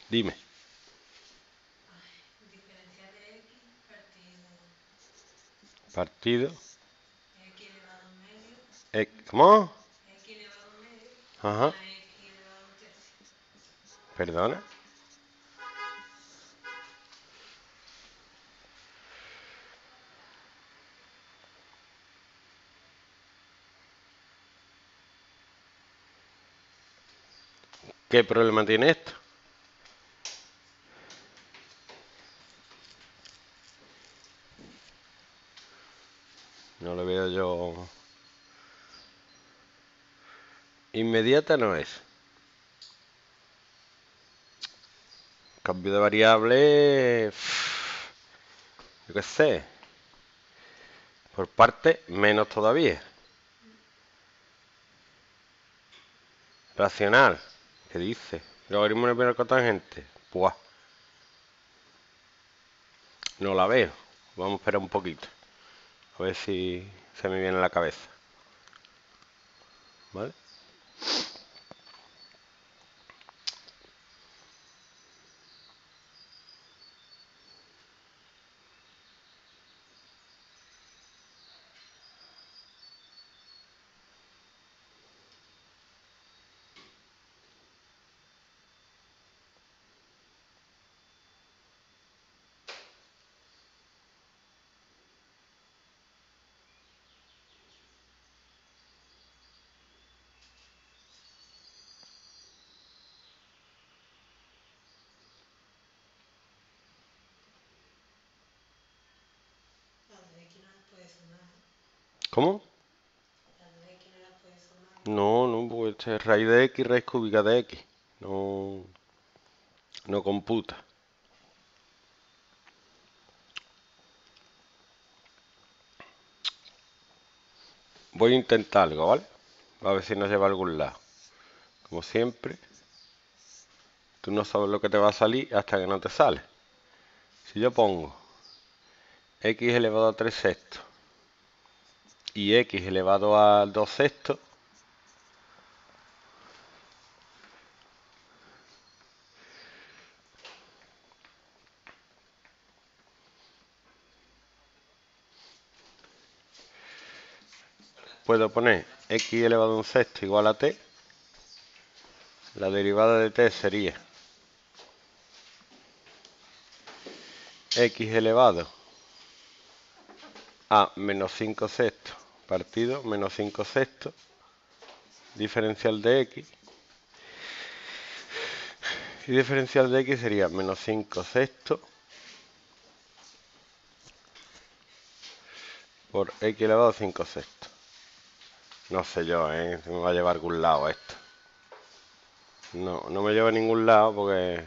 Dime. Diferencial de x partido Partido. x elevado a un medio, ¿Cómo? x elevado a un medio Ajá. más x elevado a un tercio. Perdona. ¿Qué problema tiene esto? No lo veo yo. Inmediata no es. Cambio de variable. Yo qué sé. Por parte, menos todavía. Racional. ¿Qué dice? Logaritmo de primer cotangente. Pues no la veo. Vamos a esperar un poquito. A ver si se me viene a la cabeza. ¿Vale? Las de x no las puedes sumar, ¿eh? ¿Cómo? Las de x no las puedes sumar. No, no, pues este es raíz de x, raíz cúbica de x. No, no computa. Voy a intentar algo, ¿vale? A ver si nos lleva a algún lado. Como siempre, tú no sabes lo que te va a salir hasta que no te sale. Si yo pongo x elevado a 3 sextos y x elevado a 2 sextos, puedo poner x elevado a un sexto igual a t. La derivada de t sería x elevado a menos 5 sextos partido menos 5 sextos diferencial de x. Y diferencial de x sería menos 5 sextos por x elevado a 5 sextos. No sé yo, ¿eh? Se me va a llevar a algún lado esto. No, no me lleva a ningún lado porque...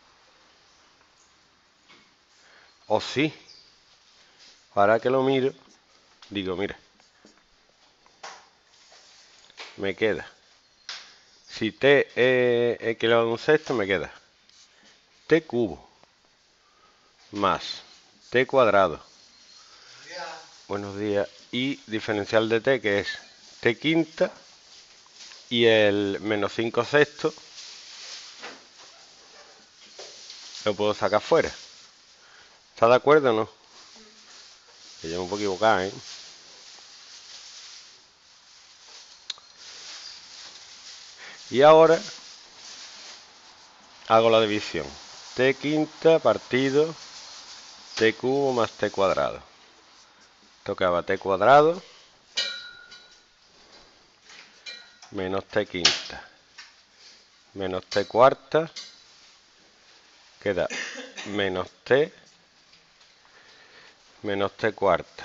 O sí. Ahora que lo miro, digo, mira, me queda. Si t es x elevado a un sexto, me queda t cubo más t cuadrado. Buenos días. Y diferencial de t, que es t quinta, y el menos 5 sextos lo puedo sacar fuera. ¿Estás de acuerdo o no? Que yo me puedo equivocar, ¿eh? Y ahora hago la división. T quinta partido t cubo más t cuadrado. Tocaba t cuadrado menos t quinta menos t cuarta. Queda menos t cuarta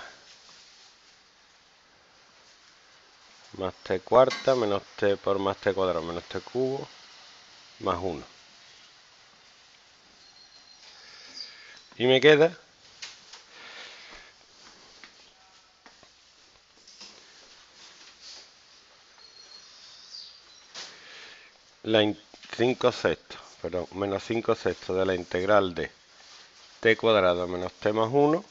más t cuarta menos t por más t cuadrado menos t cubo más 1. Y me queda la 5 sextos, perdón, menos 5 sextos de la integral de t cuadrado menos t más 1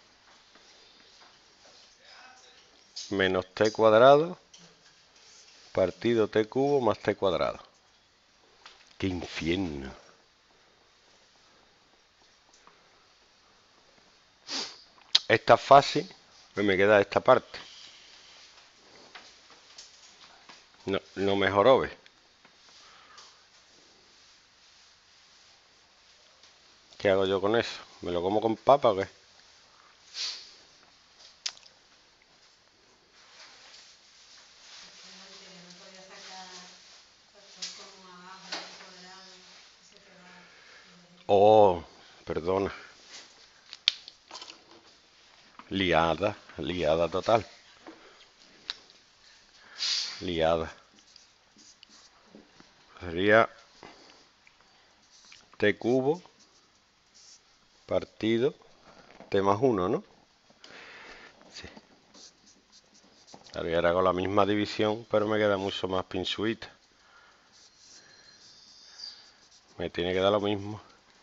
menos t cuadrado partido t cubo más t cuadrado. ¡Qué infierno! Esta es fácil, pues me queda esta parte. No mejoró, ¿ves? ¿Qué hago yo con eso? ¿Me lo como con papa o qué? Antes que no podía sacar factor común abajo de un cuadrado y se pegaba. Oh, perdona. Liada total. Liada. Sería t cubo partido t más 1, ¿no? Sí. Ahora hago la misma división, pero me queda mucho más pinchuita. Me tiene que dar lo mismo.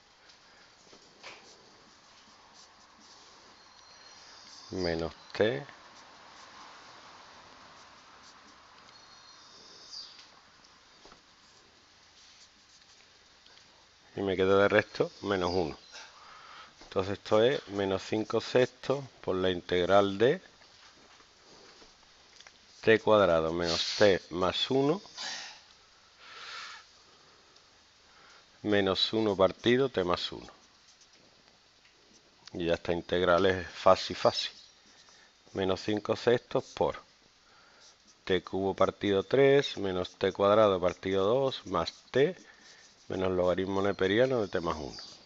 Menos t y me queda de resto menos 1. Entonces esto es menos 5 sextos por la integral de t cuadrado menos t más 1 menos 1 partido t más 1. Y ya esta integral es fácil. Menos 5 sextos por t cubo partido 3 menos t cuadrado partido 2 más t menos logaritmo neperiano de t más 1.